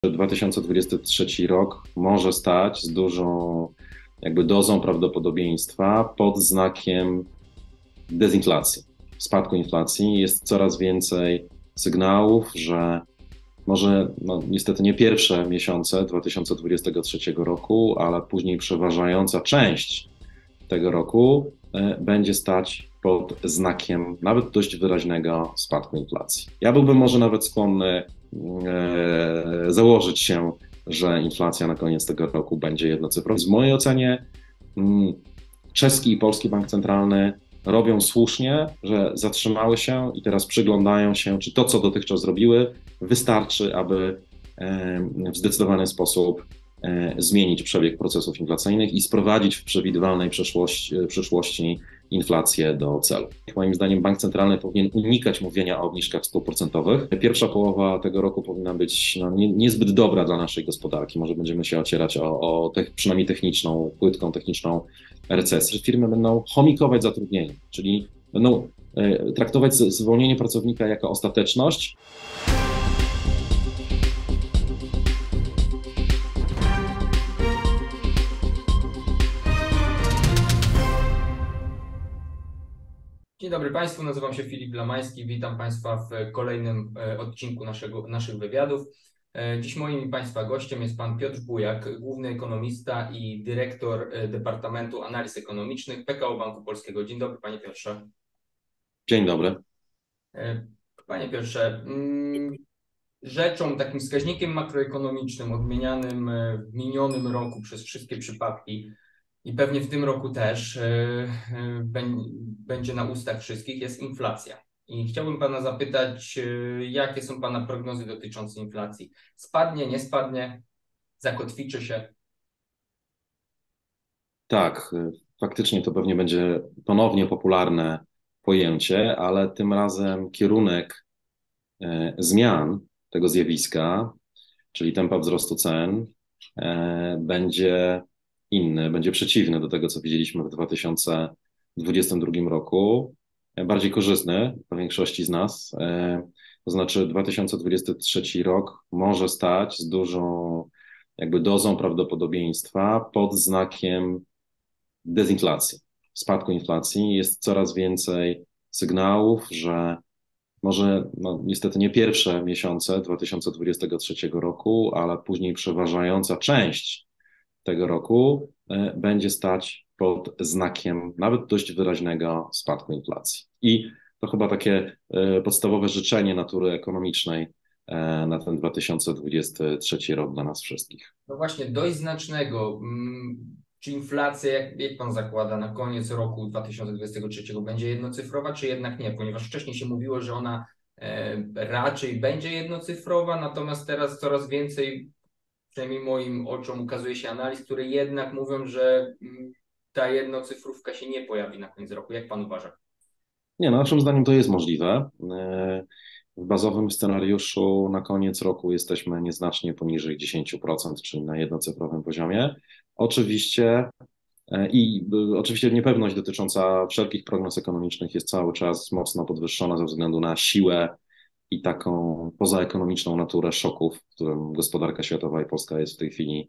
2023 rok może stać z dużą dozą prawdopodobieństwa pod znakiem dezinflacji, spadku inflacji. Jest coraz więcej sygnałów, że może niestety nie pierwsze miesiące 2023 roku, ale później przeważająca część tego roku będzie stać pod znakiem nawet dość wyraźnego spadku inflacji. Ja byłbym może nawet skłonny założyć się, że inflacja na koniec tego roku będzie jednocyfrowa. W mojej ocenie czeski i polski bank centralny robią słusznie, że zatrzymały się i teraz przyglądają się, czy to, co dotychczas zrobiły, wystarczy, aby w zdecydowany sposób zmienić przebieg procesów inflacyjnych i sprowadzić w przewidywalnej przyszłości inflację do celu. Moim zdaniem bank centralny powinien unikać mówienia o obniżkach stóp procentowych. Pierwsza połowa tego roku powinna być niezbyt dobra dla naszej gospodarki. Może będziemy się ocierać o przynajmniej techniczną, płytką techniczną recesję. Firmy będą chomikować zatrudnienie, czyli będą traktować zwolnienie pracownika jako ostateczność. Dzień dobry Państwu, nazywam się Filip Lamański, witam Państwa w kolejnym odcinku naszych wywiadów. Dziś moim i Państwa gościem jest Pan Piotr Bujak, główny ekonomista i dyrektor Departamentu Analiz Ekonomicznych PKO Banku Polskiego. Dzień dobry Panie Piotrze. Dzień dobry. Panie Piotrze, rzeczą, takim wskaźnikiem makroekonomicznym odmienianym w minionym roku przez wszystkie przypadki i pewnie w tym roku też będzie na ustach wszystkich, jest inflacja. I chciałbym Pana zapytać, jakie są Pana prognozy dotyczące inflacji? Spadnie, nie spadnie, zakotwiczy się? Tak, faktycznie to pewnie będzie ponownie popularne pojęcie, ale tym razem kierunek zmian tego zjawiska, czyli tempa wzrostu cen, będzie inny, będzie przeciwny do tego, co widzieliśmy w 2022 roku, bardziej korzystny dla większości z nas. To znaczy 2023 rok może stać z dużą dozą prawdopodobieństwa pod znakiem dezinflacji, spadku inflacji. Jest coraz więcej sygnałów, że może niestety nie pierwsze miesiące 2023 roku, ale później przeważająca część tego roku będzie stać pod znakiem nawet dość wyraźnego spadku inflacji. I to chyba takie podstawowe życzenie natury ekonomicznej na ten 2023 rok dla nas wszystkich. No właśnie, dość znacznego. Czy inflacja, jak Pan zakłada, na koniec roku 2023 będzie jednocyfrowa, czy jednak nie? Ponieważ wcześniej się mówiło, że ona raczej będzie jednocyfrowa, natomiast teraz coraz więcej, przynajmniej moim oczom, ukazuje się analiz, które jednak mówią, że ta jednocyfrówka się nie pojawi na koniec roku. Jak Pan uważa? Nie, naszym zdaniem to jest możliwe. W bazowym scenariuszu na koniec roku jesteśmy nieznacznie poniżej 10%, czyli na jednocyfrowym poziomie. Oczywiście oczywiście niepewność dotycząca wszelkich prognoz ekonomicznych jest cały czas mocno podwyższona ze względu na siłę i taką pozaekonomiczną naturę szoków, którym gospodarka światowa i Polska jest w tej chwili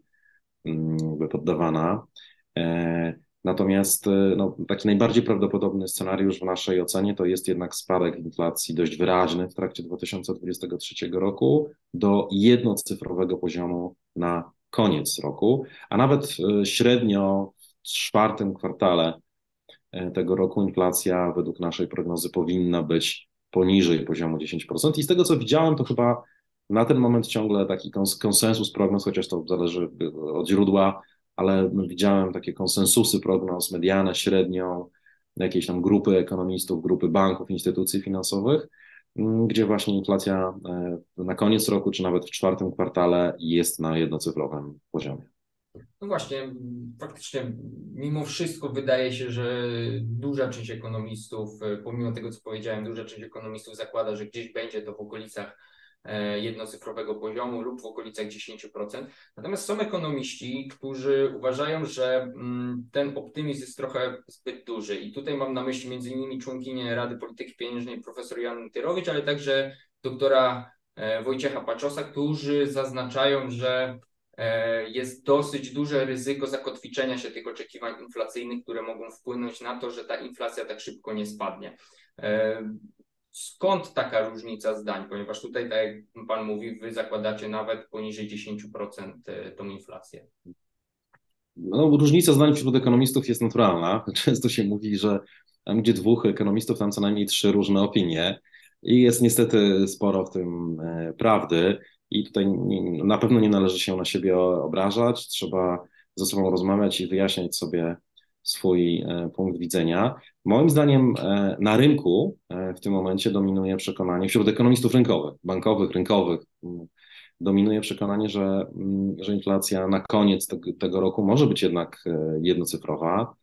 poddawana. Natomiast taki najbardziej prawdopodobny scenariusz w naszej ocenie to jest jednak spadek inflacji dość wyraźny w trakcie 2023 roku do jednocyfrowego poziomu na koniec roku, a nawet średnio w czwartym kwartale tego roku inflacja według naszej prognozy powinna być poniżej poziomu 10%. I z tego, co widziałem, to chyba na ten moment ciągle taki konsensus prognoz, chociaż to zależy od źródła, ale widziałem takie konsensusy prognoz, medianę średnią, jakieś tam grupy ekonomistów, grupy banków, instytucji finansowych, gdzie właśnie inflacja na koniec roku, czy nawet w czwartym kwartale jest na jednocyfrowym poziomie. No właśnie, faktycznie mimo wszystko wydaje się, że duża część ekonomistów, pomimo tego, co powiedziałem, duża część ekonomistów zakłada, że gdzieś będzie to w okolicach jednocyfrowego poziomu lub w okolicach 10%. Natomiast są ekonomiści, którzy uważają, że ten optymizm jest trochę zbyt duży. I tutaj mam na myśli m.in. członkinię Rady Polityki Pieniężnej profesor Joannę Tyrowicz, ale także doktora Wojciecha Paczosa, którzy zaznaczają, że jest dosyć duże ryzyko zakotwiczenia się tych oczekiwań inflacyjnych, które mogą wpłynąć na to, że ta inflacja tak szybko nie spadnie. Skąd taka różnica zdań? Ponieważ tutaj, tak jak Pan mówi, Wy zakładacie nawet poniżej 10% tą inflację. No, różnica zdań wśród ekonomistów jest naturalna. Często się mówi, że tam gdzie dwóch ekonomistów, tam co najmniej trzy różne opinie i jest niestety sporo w tym prawdy i tutaj na pewno nie należy się na siebie obrażać, trzeba ze sobą rozmawiać i wyjaśniać sobie swój punkt widzenia. Moim zdaniem na rynku w tym momencie dominuje przekonanie wśród ekonomistów rynkowych, bankowych, rynkowych, dominuje przekonanie, że inflacja na koniec tego roku może być jednak jednocyfrowa,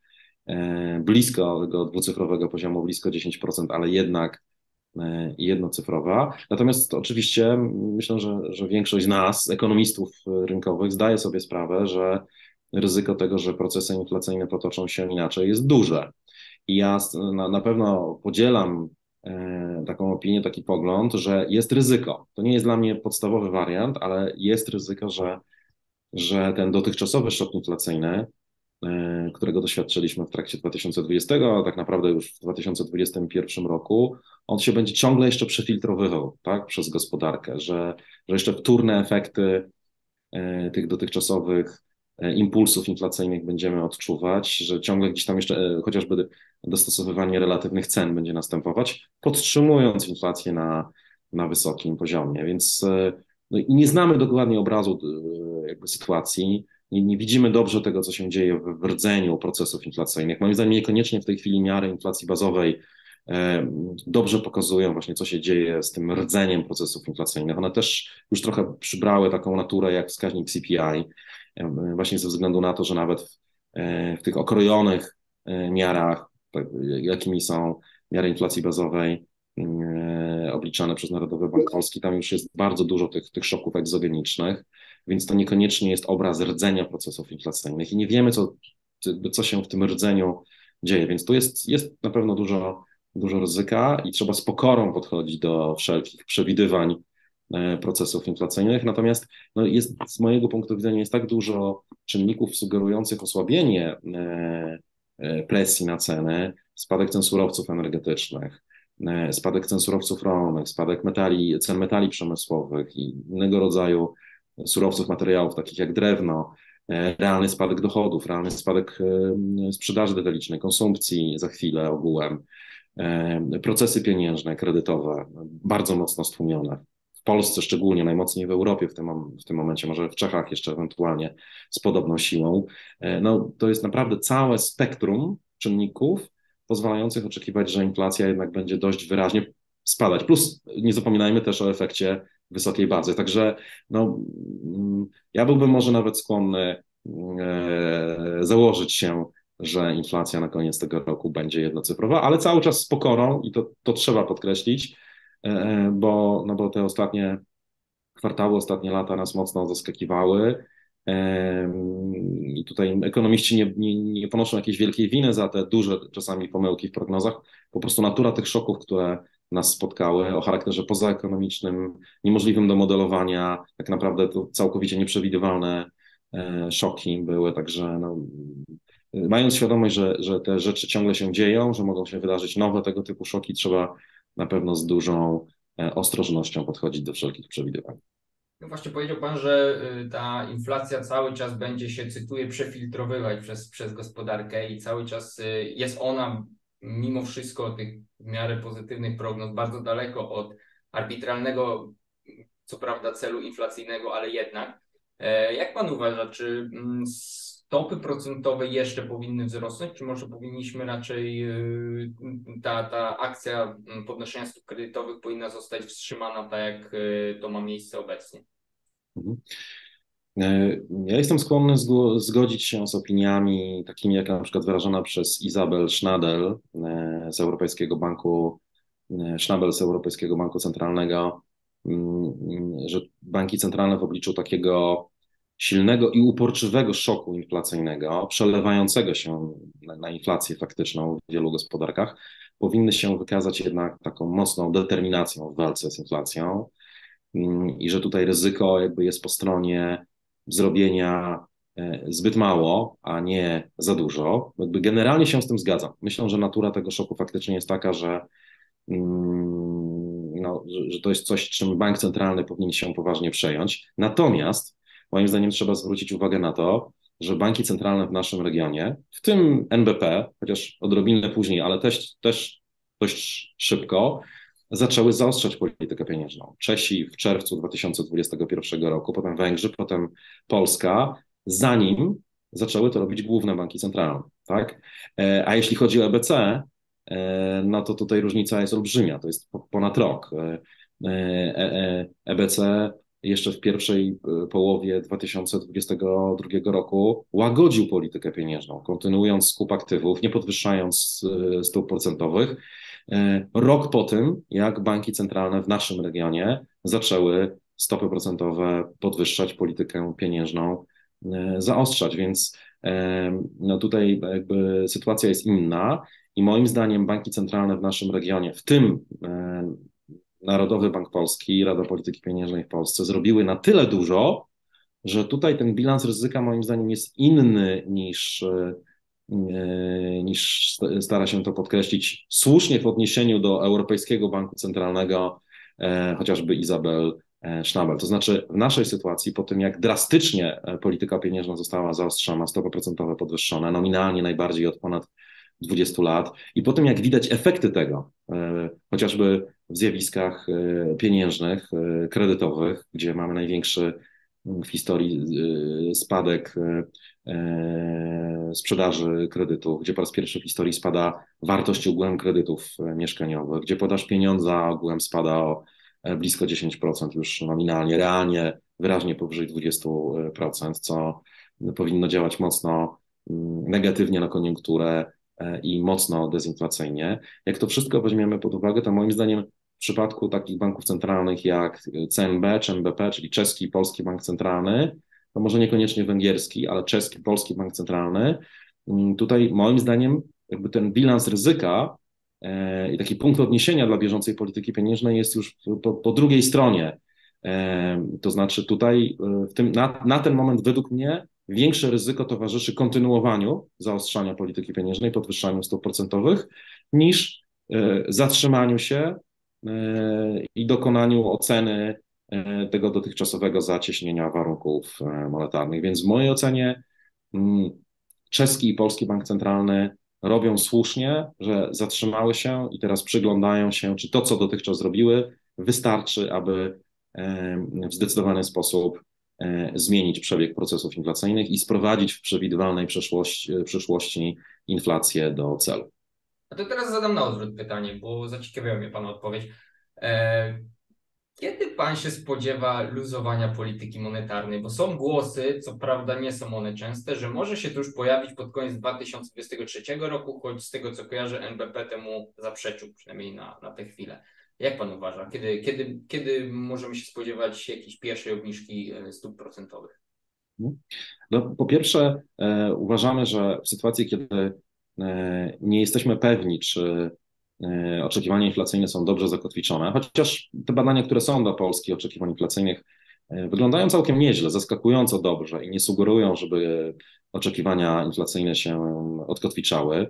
blisko tego dwucyfrowego poziomu, blisko 10%, ale jednak jednocyfrowa. Natomiast oczywiście myślę, że większość z nas, ekonomistów rynkowych, zdaje sobie sprawę, że ryzyko tego, że procesy inflacyjne potoczą się inaczej, jest duże. I ja na pewno podzielam taką opinię, taki pogląd, że jest ryzyko. To nie jest dla mnie podstawowy wariant, ale jest ryzyko, że ten dotychczasowy szok inflacyjny, którego doświadczyliśmy w trakcie 2020, a tak naprawdę już w 2021 roku, on się będzie ciągle jeszcze przefiltrowywał, tak, przez gospodarkę, że jeszcze wtórne efekty tych dotychczasowych impulsów inflacyjnych będziemy odczuwać, że ciągle gdzieś tam jeszcze chociażby dostosowywanie relatywnych cen będzie następować, podtrzymując inflację na wysokim poziomie. Więc no i nie znamy dokładnie obrazu jakby sytuacji, nie widzimy dobrze tego, co się dzieje w rdzeniu procesów inflacyjnych. Moim zdaniem niekoniecznie w tej chwili miary inflacji bazowej dobrze pokazują właśnie, co się dzieje z tym rdzeniem procesów inflacyjnych. One też już trochę przybrały taką naturę jak wskaźnik CPI, właśnie ze względu na to, że nawet w tych okrojonych miarach, jakimi są miary inflacji bazowej obliczane przez Narodowy Bank Polski, tam już jest bardzo dużo tych szoków egzogenicznych, więc to niekoniecznie jest obraz rdzenia procesów inflacyjnych i nie wiemy, co się w tym rdzeniu dzieje, więc tu jest na pewno dużo ryzyka i trzeba z pokorą podchodzić do wszelkich przewidywań procesów inflacyjnych. Natomiast no z mojego punktu widzenia jest tak dużo czynników sugerujących osłabienie presji na ceny, spadek cen surowców energetycznych, spadek cen surowców rolnych, spadek cen metali przemysłowych i innego rodzaju surowców, materiałów takich jak drewno, realny spadek dochodów, realny spadek sprzedaży detalicznej, konsumpcji za chwilę ogółem, procesy pieniężne, kredytowe, bardzo mocno stłumione. W Polsce szczególnie, najmocniej w Europie w tym momencie, może w Czechach jeszcze ewentualnie z podobną siłą. No, to jest naprawdę całe spektrum czynników pozwalających oczekiwać, że inflacja jednak będzie dość wyraźnie spadać. Plus nie zapominajmy też o efekcie wysokiej bazy. Także no, ja byłbym może nawet skłonny założyć się, że inflacja na koniec tego roku będzie jednocyfrowa, ale cały czas z pokorą i to trzeba podkreślić, bo te ostatnie kwartały, ostatnie lata nas mocno zaskakiwały. I tutaj ekonomiści nie ponoszą jakiejś wielkiej winy za te duże czasami pomyłki w prognozach. Po prostu natura tych szoków, które nas spotkały o charakterze pozaekonomicznym, niemożliwym do modelowania, tak naprawdę to całkowicie nieprzewidywalne szoki były. Także no, mając świadomość, że te rzeczy ciągle się dzieją, że mogą się wydarzyć nowe tego typu szoki, trzeba na pewno z dużą ostrożnością podchodzić do wszelkich przewidywań. No właśnie powiedział Pan, że ta inflacja cały czas będzie się, cytuję, przefiltrowywać przez gospodarkę i cały czas jest ona mimo wszystko tych w miarę pozytywnych prognoz bardzo daleko od arbitralnego, co prawda, celu inflacyjnego, ale jednak. Jak Pan uważa, czy stopy procentowe jeszcze powinny wzrosnąć, czy może powinniśmy raczej, ta akcja podnoszenia stóp kredytowych powinna zostać wstrzymana tak, jak to ma miejsce obecnie? Ja jestem skłonny zgodzić się z opiniami takimi, jak na przykład wyrażona przez Isabel Schnabel z Europejskiego Banku, Schnabel z Europejskiego Banku Centralnego, że banki centralne w obliczu takiego silnego i uporczywego szoku inflacyjnego, przelewającego się na inflację faktyczną w wielu gospodarkach, powinny się wykazać jednak taką mocną determinacją w walce z inflacją. i że tutaj ryzyko jakby jest po stronie zrobienia zbyt mało, a nie za dużo. Jakby generalnie się z tym zgadzam. Myślę, że natura tego szoku faktycznie jest taka, że, no, że to jest coś, czym bank centralny powinien się poważnie przejąć. Natomiast moim zdaniem trzeba zwrócić uwagę na to, że banki centralne w naszym regionie, w tym NBP, chociaż odrobinę później, ale też dość szybko, zaczęły zaostrzać politykę pieniężną. Czesi w czerwcu 2021 roku, potem Węgrzy, potem Polska, zanim zaczęły to robić główne banki centralne. Tak? A jeśli chodzi o EBC, no to tutaj różnica jest olbrzymia, to jest ponad rok. EBC jeszcze w pierwszej połowie 2022 roku łagodził politykę pieniężną, kontynuując skup aktywów, nie podwyższając stóp procentowych. Rok po tym, jak banki centralne w naszym regionie zaczęły stopy procentowe podwyższać, politykę pieniężną zaostrzać, więc no tutaj jakby sytuacja jest inna i moim zdaniem banki centralne w naszym regionie, w tym Narodowy Bank Polski i Rada Polityki Pieniężnej w Polsce zrobiły na tyle dużo, że tutaj ten bilans ryzyka moim zdaniem jest inny niż stara się to podkreślić słusznie w odniesieniu do Europejskiego Banku Centralnego, chociażby Isabel Schnabel. To znaczy w naszej sytuacji, po tym jak drastycznie polityka pieniężna została zaostrzona, stopy procentowe podwyższone, nominalnie najbardziej od ponad 20 lat i po tym jak widać efekty tego, chociażby w zjawiskach pieniężnych, kredytowych, gdzie mamy największy w historii spadek sprzedaży kredytów, gdzie po raz pierwszy w historii spada wartość ogółem kredytów mieszkaniowych, gdzie podaż pieniądza ogółem spada o blisko 10% już nominalnie, realnie wyraźnie powyżej 20%, co powinno działać mocno negatywnie na koniunkturę i mocno dezinflacyjnie. Jak to wszystko weźmiemy pod uwagę, to moim zdaniem w przypadku takich banków centralnych jak CNB czy NBP, czyli czeski i polski bank centralny, to może niekoniecznie węgierski, ale czeski, polski bank centralny, tutaj moim zdaniem jakby ten bilans ryzyka i taki punkt odniesienia dla bieżącej polityki pieniężnej jest już po drugiej stronie. To znaczy tutaj na ten moment według mnie większe ryzyko towarzyszy kontynuowaniu zaostrzania polityki pieniężnej, podwyższaniu stóp procentowych, niż zatrzymaniu się i dokonaniu oceny tego dotychczasowego zacieśnienia warunków monetarnych. Więc w mojej ocenie czeski i polski bank centralny robią słusznie, że zatrzymały się i teraz przyglądają się, czy to, co dotychczas zrobiły, wystarczy, aby w zdecydowany sposób zmienić przebieg procesów inflacyjnych i sprowadzić w przewidywalnej przyszłości inflację do celu. A to teraz zadam na odwrót pytanie, bo zaciekawiła mnie Pana odpowiedź. Kiedy Pan się spodziewa luzowania polityki monetarnej? Bo są głosy, co prawda nie są one częste, że może się to już pojawić pod koniec 2023 roku, choć z tego co kojarzę NBP temu zaprzeczył, przynajmniej na tę chwilę. Jak Pan uważa? Kiedy możemy się spodziewać jakiejś pierwszej obniżki stóp procentowych? No, po pierwsze, uważamy, że w sytuacji, kiedy nie jesteśmy pewni, czy oczekiwania inflacyjne są dobrze zakotwiczone, chociaż te badania, które są dla Polski oczekiwań inflacyjnych wyglądają całkiem nieźle, zaskakująco dobrze i nie sugerują, żeby oczekiwania inflacyjne się odkotwiczały.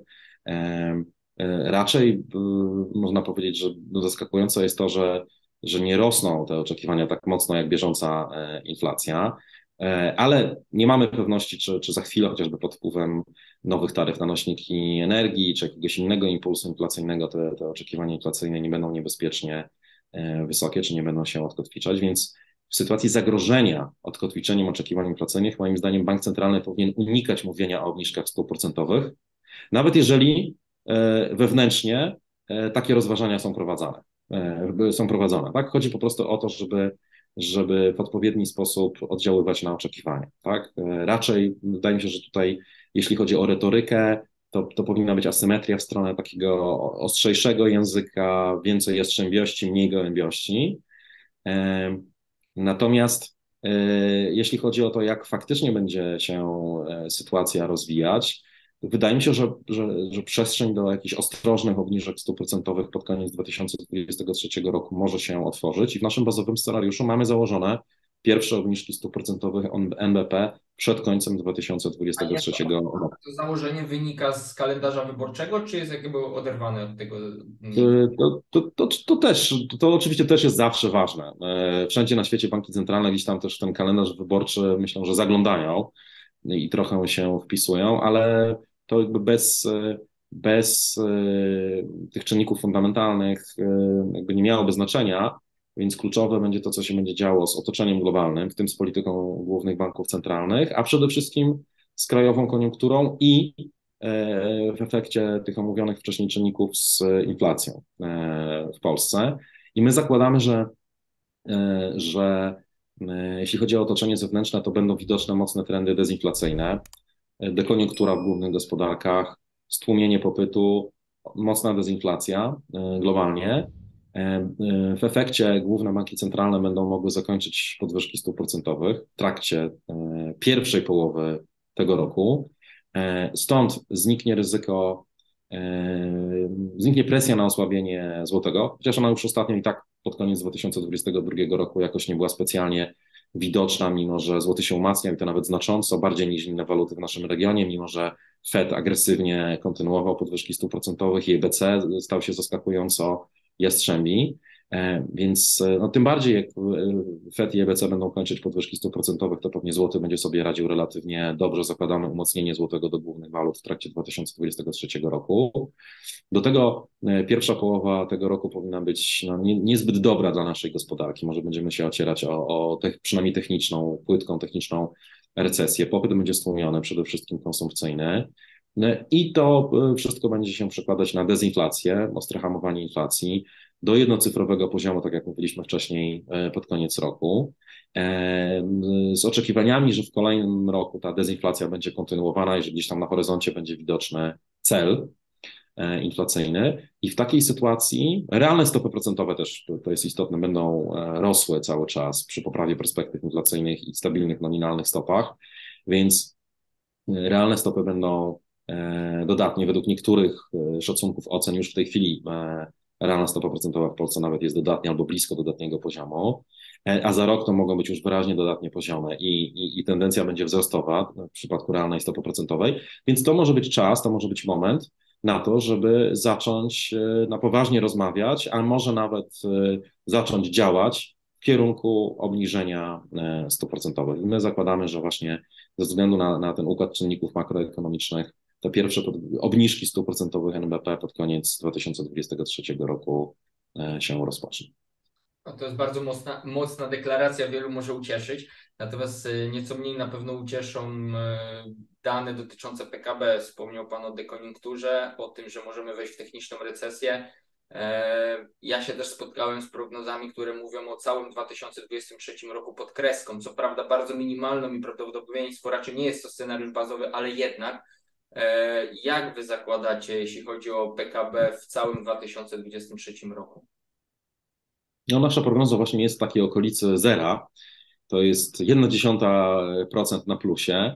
Raczej można powiedzieć, że zaskakujące jest to, że nie rosną te oczekiwania tak mocno jak bieżąca inflacja, ale nie mamy pewności, czy za chwilę, chociażby pod wpływem nowych taryf na nośniki energii, czy jakiegoś innego impulsu inflacyjnego, te oczekiwania inflacyjne nie będą niebezpiecznie wysokie, czy nie będą się odkotwiczać, więc w sytuacji zagrożenia odkotwiczeniem oczekiwań inflacyjnych, moim zdaniem bank centralny powinien unikać mówienia o obniżkach stóp procentowych, nawet jeżeli wewnętrznie takie rozważania są prowadzone. Tak? Chodzi po prostu o to, żeby w odpowiedni sposób oddziaływać na oczekiwania. Tak? Raczej wydaje mi się, że tutaj, jeśli chodzi o retorykę, to powinna być asymetria w stronę takiego ostrzejszego języka, więcej jastrzębiości, mniej gołębiości. Natomiast jeśli chodzi o to, jak faktycznie będzie się sytuacja rozwijać, wydaje mi się, że przestrzeń do jakichś ostrożnych obniżek stóp procentowych pod koniec 2023 roku może się otworzyć i w naszym bazowym scenariuszu mamy założone pierwsze obniżki stóp procentowych NBP przed końcem A jak 2023 roku. to założenie wynika z kalendarza wyborczego, czy jest jakby oderwane od tego? To oczywiście też jest zawsze ważne. Wszędzie na świecie banki centralne gdzieś tam też ten kalendarz wyborczy myślą, że zaglądają i trochę się wpisują, ale to jakby bez tych czynników fundamentalnych jakby nie miałoby znaczenia, więc kluczowe będzie to, co się będzie działo z otoczeniem globalnym, w tym z polityką głównych banków centralnych, a przede wszystkim z krajową koniunkturą i w efekcie tych omówionych wcześniej czynników z inflacją w Polsce. I my zakładamy, że jeśli chodzi o otoczenie zewnętrzne, to będą widoczne mocne trendy dezinflacyjne, dekoniunktura w głównych gospodarkach, stłumienie popytu, mocna dezinflacja globalnie. W efekcie główne banki centralne będą mogły zakończyć podwyżki stóp procentowych w trakcie pierwszej połowy tego roku. Stąd zniknie ryzyko, zniknie presja na osłabienie złotego, chociaż ona już ostatnio i tak pod koniec 2022 roku jakoś nie była specjalnie widoczna, mimo że złoty się umacniał i to nawet znacząco, bardziej niż inne waluty w naszym regionie, mimo że Fed agresywnie kontynuował podwyżki stóp procentowych i EBC stał się zaskakująco jastrzębi. Więc no, tym bardziej jak Fed i EBC będą kończyć podwyżki stóp procentowych, to pewnie złoty będzie sobie radził relatywnie dobrze. Zakładamy umocnienie złotego do głównych walut w trakcie 2023 roku. Do tego pierwsza połowa tego roku powinna być no, niezbyt dobra dla naszej gospodarki. Może będziemy się ocierać o przynajmniej techniczną, płytką techniczną recesję. Popyt będzie stłumiony, przede wszystkim konsumpcyjny. I to wszystko będzie się przekładać na dezinflację, ostre hamowanie inflacji do jednocyfrowego poziomu, tak jak mówiliśmy wcześniej, pod koniec roku, z oczekiwaniami, że w kolejnym roku ta dezinflacja będzie kontynuowana i że gdzieś tam na horyzoncie będzie widoczny cel inflacyjny. I w takiej sytuacji realne stopy procentowe też, to jest istotne, będą rosły cały czas przy poprawie perspektyw inflacyjnych i stabilnych nominalnych stopach, więc realne stopy będą dodatnie, według niektórych szacunków ocen już w tej chwili realna stopa procentowa w Polsce nawet jest dodatnia albo blisko dodatniego poziomu, a za rok to mogą być już wyraźnie dodatnie poziomy i tendencja będzie wzrostowa w przypadku realnej stopy procentowej, więc to może być czas, to może być moment na to, żeby zacząć na poważnie rozmawiać, a może nawet zacząć działać w kierunku obniżenia stóp procentowych. I my zakładamy, że właśnie ze względu na ten układ czynników makroekonomicznych te pierwsze obniżki stóp procentowych NBP pod koniec 2023 roku się rozpoczną. No to jest bardzo mocna deklaracja, wielu może ucieszyć, natomiast nieco mniej na pewno ucieszą dane dotyczące PKB. Wspomniał Pan o dekoniunkturze, o tym, że możemy wejść w techniczną recesję. Ja się też spotkałem z prognozami, które mówią o całym 2023 roku pod kreską. Co prawda bardzo minimalną i prawdopodobieństwo raczej nie jest to scenariusz bazowy, ale jednak. Jak Wy zakładacie, jeśli chodzi o PKB w całym 2023 roku? No, nasza prognoza właśnie jest w takiej okolicy zera. To jest 0,1% na plusie,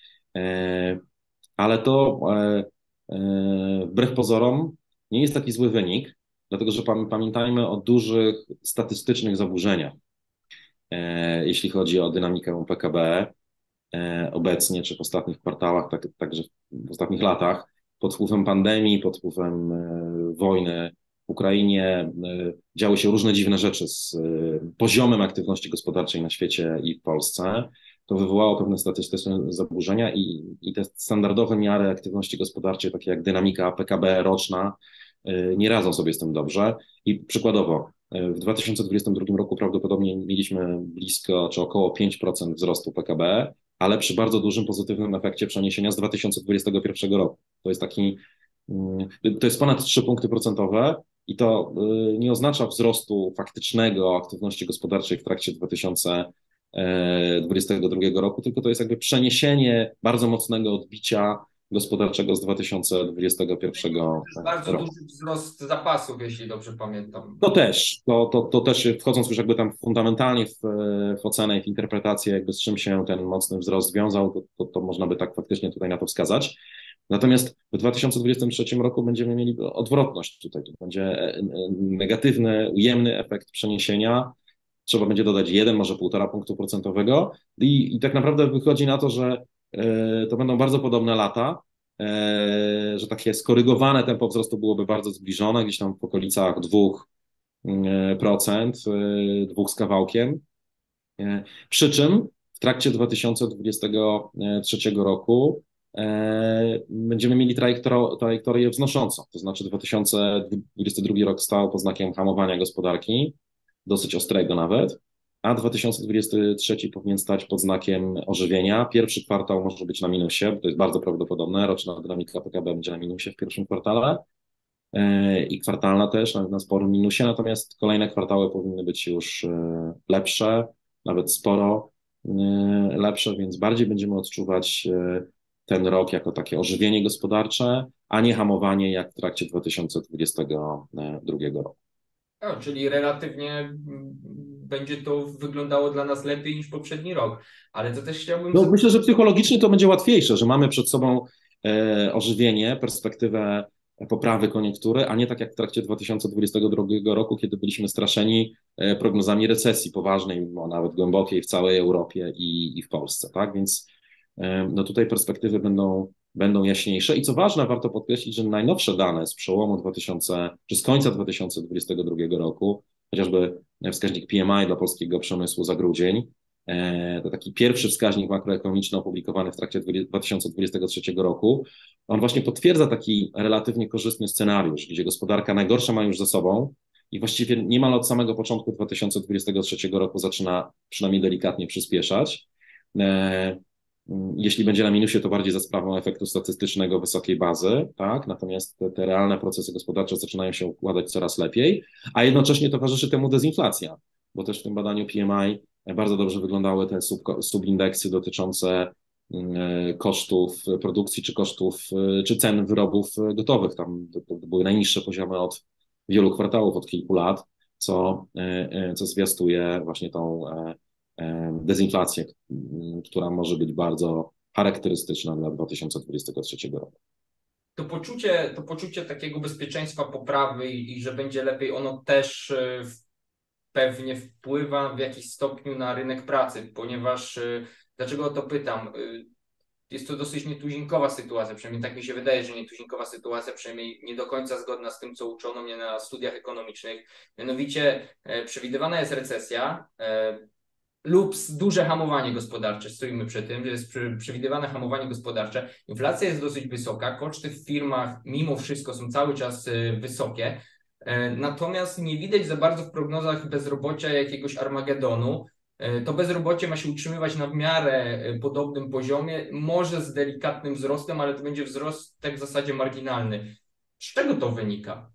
ale to wbrew pozorom nie jest taki zły wynik, dlatego że pamiętajmy o dużych statystycznych zaburzeniach, jeśli chodzi o dynamikę PKB obecnie, czy w ostatnich kwartałach, także w ostatnich latach, pod wpływem pandemii, pod wpływem wojny w Ukrainie, działy się różne dziwne rzeczy z poziomem aktywności gospodarczej na świecie i w Polsce. To wywołało pewne statystyczne zaburzenia i te standardowe miary aktywności gospodarczej, takie jak dynamika PKB roczna, nie radzą sobie z tym dobrze. I przykładowo, w 2022 roku prawdopodobnie mieliśmy blisko czy około 5% wzrostu PKB, ale przy bardzo dużym pozytywnym efekcie przeniesienia z 2021 roku. To jest ponad 3 punkty procentowe i to nie oznacza wzrostu faktycznego aktywności gospodarczej w trakcie 2022 roku, tylko to jest jakby przeniesienie bardzo mocnego odbicia gospodarczego z 2021 Bardzo roku. duży wzrost zapasów, jeśli dobrze pamiętam. To też wchodząc już jakby tam fundamentalnie w ocenę i w interpretację, jakby z czym się ten mocny wzrost wiązał, to można by tak faktycznie tutaj na to wskazać. Natomiast w 2023 roku będziemy mieli odwrotność tutaj. To będzie negatywny, ujemny efekt przeniesienia. Trzeba będzie dodać 1, może 1,5 punktu procentowego i tak naprawdę wychodzi na to, że to będą bardzo podobne lata, że takie skorygowane tempo wzrostu byłoby bardzo zbliżone, gdzieś tam w okolicach 2%, 2 z kawałkiem. Przy czym w trakcie 2023 roku będziemy mieli trajektorię wznoszącą, to znaczy 2022 rok stał pod znakiem hamowania gospodarki, dosyć ostrego nawet, a 2023 powinien stać pod znakiem ożywienia. Pierwszy kwartał może być na minusie, bo to jest bardzo prawdopodobne, roczna dynamika PKB będzie na minusie w pierwszym kwartale i kwartalna też na sporym minusie, natomiast kolejne kwartały powinny być już lepsze, nawet sporo lepsze, więc bardziej będziemy odczuwać ten rok jako takie ożywienie gospodarcze, a nie hamowanie jak w trakcie 2022 roku. No, czyli relatywnie będzie to wyglądało dla nas lepiej niż poprzedni rok, ale to też chciałbym... No, myślę, że psychologicznie to będzie łatwiejsze, że mamy przed sobą ożywienie, perspektywę poprawy koniunktury, a nie tak jak w trakcie 2022 roku, kiedy byliśmy straszeni prognozami recesji poważnej, nawet głębokiej w całej Europie i w Polsce, tak? Więc no tutaj perspektywy będą jaśniejsze i co ważne, warto podkreślić, że najnowsze dane z przełomu czy z końca 2022 roku, chociażby wskaźnik PMI dla polskiego przemysłu za grudzień, to taki pierwszy wskaźnik makroekonomiczny opublikowany w trakcie 2023 roku, on właśnie potwierdza taki relatywnie korzystny scenariusz, gdzie gospodarka najgorsze ma już za sobą i właściwie niemal od samego początku 2023 roku zaczyna przynajmniej delikatnie przyspieszać. Jeśli będzie na minusie, to bardziej za sprawą efektu statystycznego wysokiej bazy, tak? Natomiast te realne procesy gospodarcze zaczynają się układać coraz lepiej, a jednocześnie towarzyszy temu dezinflacja, bo też w tym badaniu PMI bardzo dobrze wyglądały te subindeksy dotyczące kosztów produkcji, czy cen wyrobów gotowych. Tam to były najniższe poziomy od wielu kwartałów, od kilku lat, co zwiastuje właśnie tą dezinflację, która może być bardzo charakterystyczna dla 2023 roku. To poczucie takiego bezpieczeństwa, poprawy i że będzie lepiej, ono też pewnie wpływa w jakiś stopniu na rynek pracy, ponieważ, dlaczego o to pytam? Jest to dosyć nietuzinkowa sytuacja, przynajmniej tak mi się wydaje, że nietuzinkowa sytuacja, przynajmniej nie do końca zgodna z tym, co uczono mnie na studiach ekonomicznych. Mianowicie przewidywana jest recesja lub duże hamowanie gospodarcze, stoimy przy tym, że jest przewidywane hamowanie gospodarcze. Inflacja jest dosyć wysoka, koszty w firmach mimo wszystko są cały czas wysokie, natomiast nie widać za bardzo w prognozach bezrobocia jakiegoś Armagedonu. To bezrobocie ma się utrzymywać na w miarę podobnym poziomie, może z delikatnym wzrostem, ale to będzie wzrost tak w zasadzie marginalny. Z czego to wynika?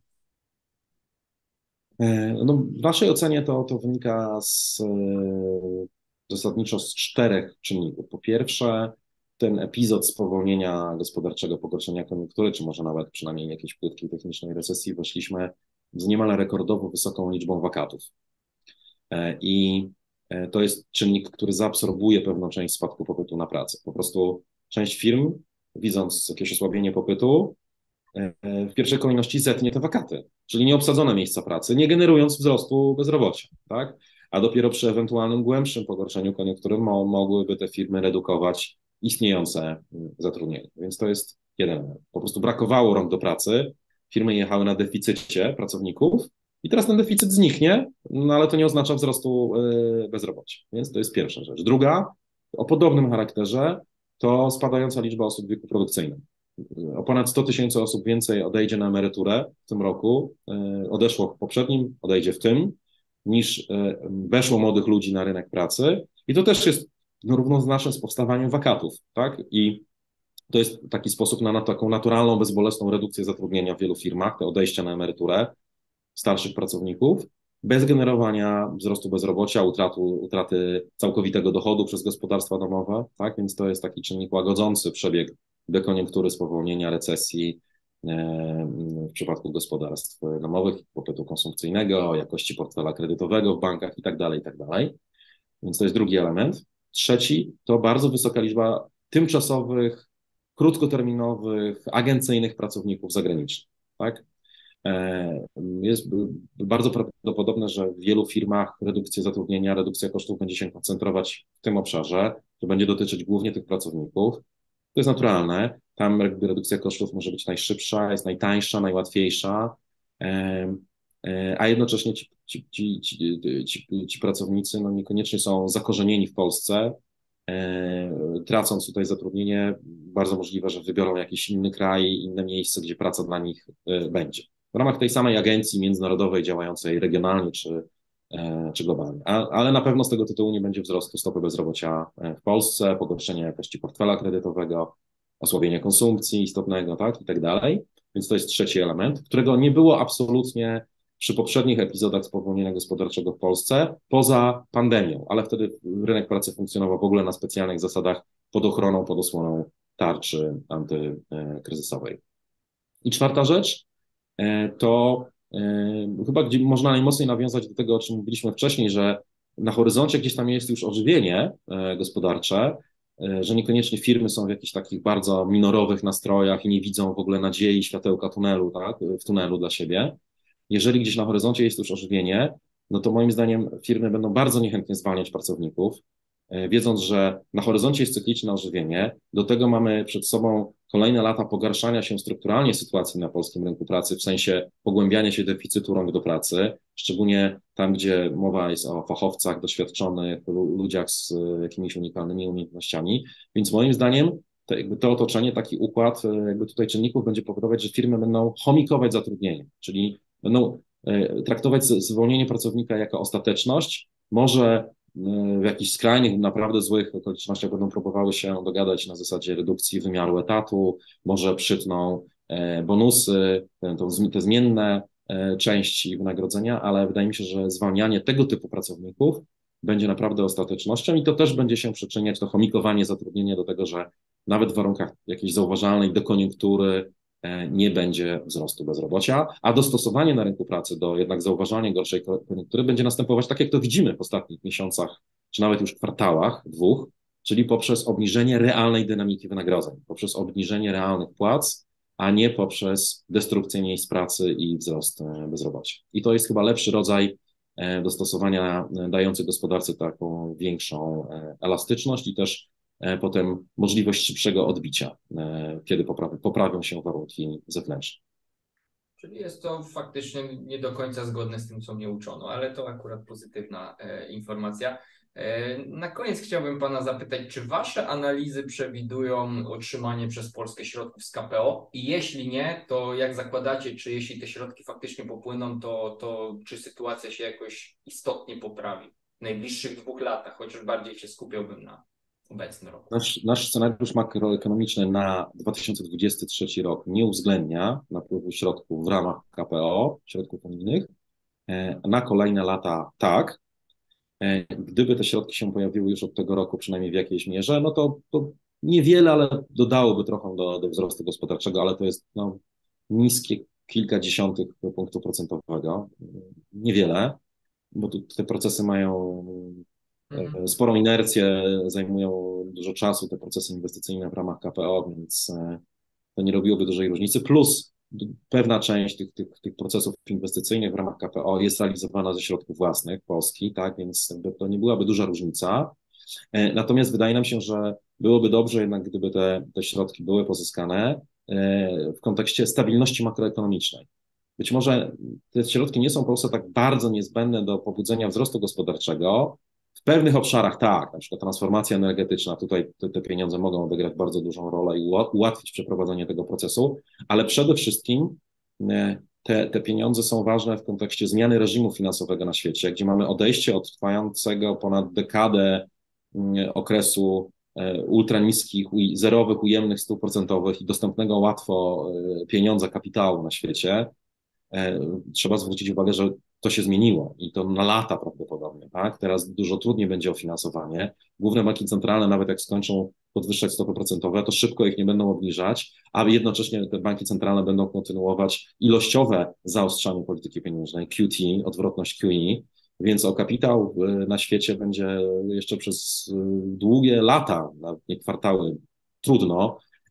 No, w naszej ocenie to wynika zasadniczo z 4 czynników. Po pierwsze, ten epizod spowolnienia gospodarczego, pogorszenia koniunktury, czy może nawet przynajmniej jakiejś płytkiej technicznej recesji, weszliśmy z niemal rekordowo wysoką liczbą wakatów. I to jest czynnik, który zaabsorbuje pewną część spadku popytu na pracę. Po prostu część firm, widząc jakieś osłabienie popytu, w pierwszej kolejności zetnie te wakaty, czyli nieobsadzone miejsca pracy, nie generując wzrostu bezrobocia, tak? A dopiero przy ewentualnym głębszym pogorszeniu koniunktury mogłyby te firmy redukować istniejące zatrudnienie. Więc to jest jeden element. Po prostu brakowało rąk do pracy, firmy jechały na deficycie pracowników i teraz ten deficyt zniknie, no ale to nie oznacza wzrostu bezrobocia. Więc to jest pierwsza rzecz. Druga, o podobnym charakterze, to spadająca liczba osób w wieku produkcyjnym. O ponad 100 000 osób więcej odejdzie na emeryturę w tym roku, odeszło w poprzednim, odejdzie w tym, niż weszło młodych ludzi na rynek pracy i to też jest równoznaczne z powstawaniem wakatów, tak? I to jest taki sposób na taką naturalną, bezbolesną redukcję zatrudnienia w wielu firmach, te odejścia na emeryturę starszych pracowników, bez generowania wzrostu bezrobocia, utraty całkowitego dochodu przez gospodarstwa domowe, tak? Więc to jest taki czynnik łagodzący przebieg dekoniunktury, spowolnienia, recesji w przypadku gospodarstw domowych, popytu konsumpcyjnego, jakości portfela kredytowego w bankach i tak dalej, i tak dalej. Więc to jest drugi element. Trzeci to bardzo wysoka liczba tymczasowych krótkoterminowych, agencyjnych pracowników zagranicznych, tak? Jest bardzo prawdopodobne, że w wielu firmach redukcja zatrudnienia, redukcja kosztów będzie się koncentrować w tym obszarze, to będzie dotyczyć głównie tych pracowników. To jest naturalne. Tam jakby redukcja kosztów może być najszybsza, jest najtańsza, najłatwiejsza, a jednocześnie ci pracownicy no, niekoniecznie są zakorzenieni w Polsce. Tracąc tutaj zatrudnienie, bardzo możliwe, że wybiorą jakiś inny kraj, inne miejsce, gdzie praca dla nich będzie. W ramach tej samej agencji międzynarodowej działającej regionalnie czy globalnie. Ale na pewno z tego tytułu nie będzie wzrostu stopy bezrobocia w Polsce, pogorszenia jakości portfela kredytowego, osłabienia konsumpcji istotnego, tak, i tak dalej. Więc to jest trzeci element, którego nie było absolutnie przy poprzednich epizodach spowolnienia gospodarczego w Polsce, poza pandemią, ale wtedy rynek pracy funkcjonował w ogóle na specjalnych zasadach pod ochroną, pod osłoną tarczy antykryzysowej. I czwarta rzecz to chyba gdzie można najmocniej nawiązać do tego, o czym mówiliśmy wcześniej, że na horyzoncie gdzieś tam jest już ożywienie gospodarcze, że niekoniecznie firmy są w jakichś takich bardzo minorowych nastrojach i nie widzą w ogóle nadziei, światełka tunelu, tak, w tunelu dla siebie. Jeżeli gdzieś na horyzoncie jest już ożywienie, no to moim zdaniem firmy będą bardzo niechętnie zwalniać pracowników, wiedząc, że na horyzoncie jest cykliczne ożywienie. Do tego mamy przed sobą kolejne lata pogarszania się strukturalnie sytuacji na polskim rynku pracy, w sensie pogłębiania się deficytu rąk do pracy, szczególnie tam, gdzie mowa jest o fachowcach doświadczonych, ludziach z jakimiś unikalnymi umiejętnościami. Więc moim zdaniem to otoczenie, taki układ jakby tutaj czynników będzie powodować, że firmy będą chomikować zatrudnienie, czyli będą traktować zwolnienie pracownika jako ostateczność, może w jakichś skrajnych, naprawdę złych okolicznościach będą próbowały się dogadać na zasadzie redukcji wymiaru etatu, może przytną bonusy, te zmienne części wynagrodzenia, ale wydaje mi się, że zwalnianie tego typu pracowników będzie naprawdę ostatecznością i to też będzie się przyczyniać, to chomikowanie zatrudnienia do tego, że nawet w warunkach jakiejś zauważalnej dekoniunktury nie będzie wzrostu bezrobocia, a dostosowanie na rynku pracy do jednak zauważalnie gorszej koniunktury będzie następować tak, jak to widzimy w ostatnich miesiącach, czy nawet już kwartałach, dwóch, czyli poprzez obniżenie realnej dynamiki wynagrodzeń, poprzez obniżenie realnych płac, a nie poprzez destrukcję miejsc pracy i wzrost bezrobocia. I to jest chyba lepszy rodzaj dostosowania, dający gospodarce taką większą elastyczność i też potem możliwość szybszego odbicia, kiedy poprawią się warunki zewnętrzne. Czyli jest to faktycznie nie do końca zgodne z tym, co mnie uczono, ale to akurat pozytywna informacja. Na koniec chciałbym Pana zapytać, czy Wasze analizy przewidują otrzymanie przez Polskę środków z KPO? I jeśli nie, to jak zakładacie, czy jeśli te środki faktycznie popłyną, to czy sytuacja się jakoś istotnie poprawi w najbliższych 2 latach, chociaż bardziej się skupiałbym na obecny rok? Nasz scenariusz makroekonomiczny na 2023 rok nie uwzględnia napływu środków w ramach KPO, środków unijnych. Na kolejne lata tak. Gdyby te środki się pojawiły już od tego roku, przynajmniej w jakiejś mierze, no to niewiele, ale dodałoby trochę do wzrostu gospodarczego, ale to jest no, niskie kilkadziesiątych punktu procentowego. Niewiele, bo tu te procesy mają sporą inercję, zajmują dużo czasu te procesy inwestycyjne w ramach KPO, więc to nie robiłoby dużej różnicy. Plus pewna część tych procesów inwestycyjnych w ramach KPO jest realizowana ze środków własnych Polski, tak, więc to nie byłaby duża różnica. Natomiast wydaje nam się, że byłoby dobrze jednak, gdyby te środki były pozyskane w kontekście stabilności makroekonomicznej. Być może te środki nie są po prostu tak bardzo niezbędne do pobudzenia wzrostu gospodarczego. W pewnych obszarach tak, na przykład transformacja energetyczna, tutaj te pieniądze mogą odegrać bardzo dużą rolę i ułatwić przeprowadzenie tego procesu, ale przede wszystkim te pieniądze są ważne w kontekście zmiany reżimu finansowego na świecie, gdzie mamy odejście od trwającego ponad dekadę okresu ultraniskich, zerowych, ujemnych stóp procentowych i dostępnego łatwo pieniądza, kapitału na świecie. Trzeba zwrócić uwagę, że to się zmieniło i to na lata prawdopodobnie, tak? Teraz dużo trudniej będzie o finansowanie. Główne banki centralne, nawet jak skończą podwyższać stopy procentowe, to szybko ich nie będą obniżać, a jednocześnie te banki centralne będą kontynuować ilościowe zaostrzanie polityki pieniężnej, QT, odwrotność QE, więc o kapitał na świecie będzie jeszcze przez długie lata, nawet nie kwartały, trudno.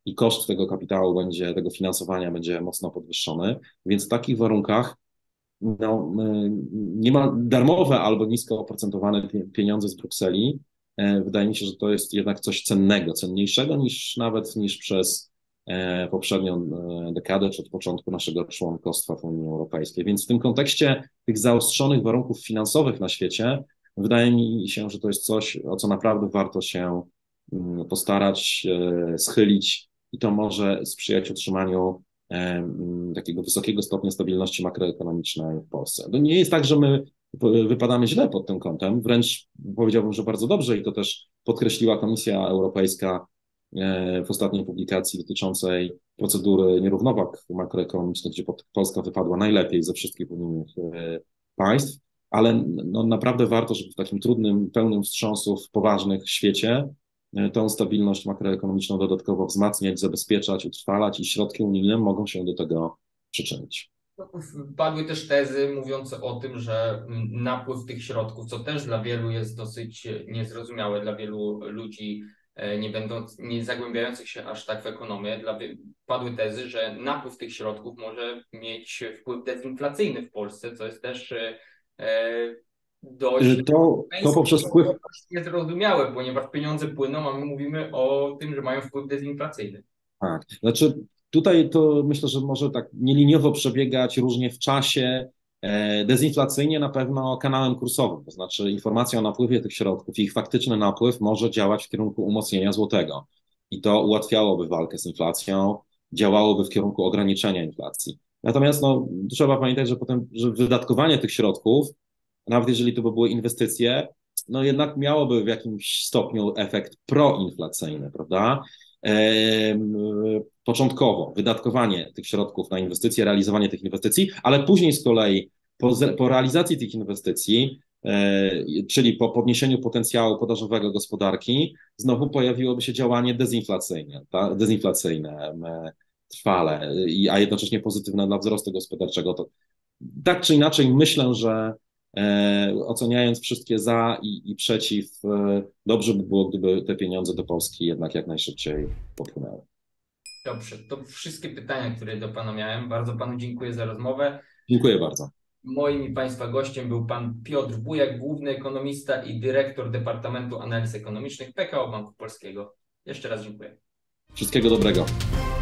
i koszt tego kapitału tego finansowania będzie mocno podwyższony, więc w takich warunkach no, nie ma darmowe albo nisko oprocentowane pieniądze z Brukseli. Wydaje mi się, że to jest jednak coś cennego, cenniejszego niż przez poprzednią dekadę, czy od początku naszego członkostwa w Unii Europejskiej. Więc w tym kontekście tych zaostrzonych warunków finansowych na świecie, wydaje mi się, że to jest coś, o co naprawdę warto się postarać, schylić i to może sprzyjać utrzymaniu takiego wysokiego stopnia stabilności makroekonomicznej w Polsce. To nie jest tak, że my wypadamy źle pod tym kątem, wręcz powiedziałbym, że bardzo dobrze i to też podkreśliła Komisja Europejska w ostatniej publikacji dotyczącej procedury nierównowag makroekonomicznych, gdzie Polska wypadła najlepiej ze wszystkich unijnych państw, ale no, naprawdę warto, żeby w takim trudnym, pełnym wstrząsów, poważnych świecie tą stabilność makroekonomiczną dodatkowo wzmacniać, zabezpieczać, utrwalać i środki unijne mogą się do tego przyczynić. Padły też tezy mówiące o tym, że napływ tych środków, co też dla wielu jest dosyć niezrozumiałe, dla wielu ludzi nie zagłębiających się aż tak w ekonomię, padły tezy, że napływ tych środków może mieć wpływ dezinflacyjny w Polsce, co jest też dość to poprzez wpływ niezrozumiałe, ponieważ pieniądze płyną, a my mówimy o tym, że mają wpływ dezinflacyjny. Tak, znaczy tutaj to myślę, że może tak nieliniowo przebiegać różnie w czasie, dezinflacyjnie na pewno kanałem kursowym, to znaczy informacja o napływie tych środków i ich faktyczny napływ może działać w kierunku umocnienia złotego i to ułatwiałoby walkę z inflacją, działałoby w kierunku ograniczenia inflacji. Natomiast no, trzeba pamiętać, że wydatkowanie tych środków, nawet jeżeli to by były inwestycje, no jednak miałoby w jakimś stopniu efekt proinflacyjny, prawda? Początkowo wydatkowanie tych środków na inwestycje, realizowanie tych inwestycji, ale później z kolei po realizacji tych inwestycji, czyli po podniesieniu potencjału podażowego gospodarki, znowu pojawiłoby się działanie dezinflacyjne trwale, a jednocześnie pozytywne dla wzrostu gospodarczego. To, tak czy inaczej myślę, że oceniając wszystkie za i przeciw, dobrze by było, gdyby te pieniądze do Polski jednak jak najszybciej popłynęły. Dobrze, to wszystkie pytania, które do Pana miałem. Bardzo Panu dziękuję za rozmowę. Dziękuję bardzo. Moim i Państwa gościem był Pan Piotr Bujak, główny ekonomista i dyrektor Departamentu Analiz Ekonomicznych PKO Banku Polskiego. Jeszcze raz dziękuję. Wszystkiego dobrego.